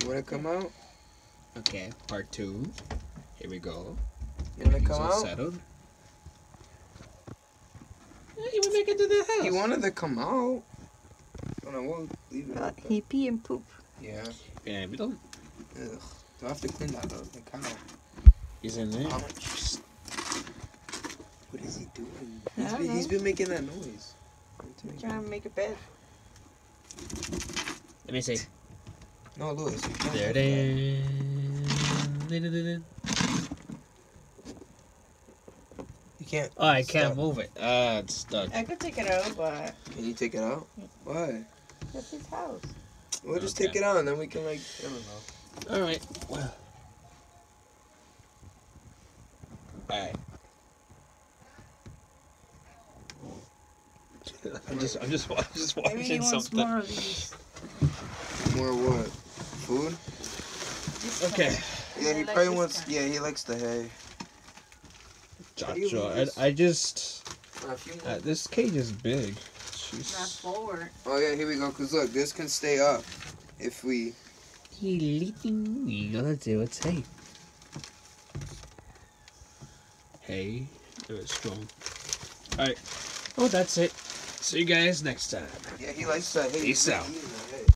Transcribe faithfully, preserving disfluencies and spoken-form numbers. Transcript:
You wanna come out? Okay, part two. Here we go. You wanna He's come all out? settled. Yeah, he would make it to the house. He wanted to come out. Oh, no, we'll leave it. Uh, Like he pee and poop. yeah. Yeah, we don't. Ugh. Do I have to clean that up? The cow. He's in there. What is he doing? I He's don't been, he's know. been making that noise. I'm trying to make a bed. Let me see. No, Louis. you can't There it do that. is. You can't. Oh, I can't stop. move it. Ah, it's stuck. I could take it out, but Can you take it out? Why? that's his house. We'll just Okay. take it out and then we can like I don't know. All right. Well. All right. I'm just, I'm just, I'm just Maybe he watching wants something. more of these. More what? Food? This Okay. kind. Yeah, They he like probably this wants. kind. Yeah, he likes the hay. Joshua, I, I just. A few more. Uh, this cage is big. Not Jeez. forward. Oh yeah, here we go. Cause look, this can stay up if we. You gotta do a tape. Hey, it was strong. Alright. Oh, that's it. See you guys next time. Yeah, he likes that hay. Peace He's out. eating it.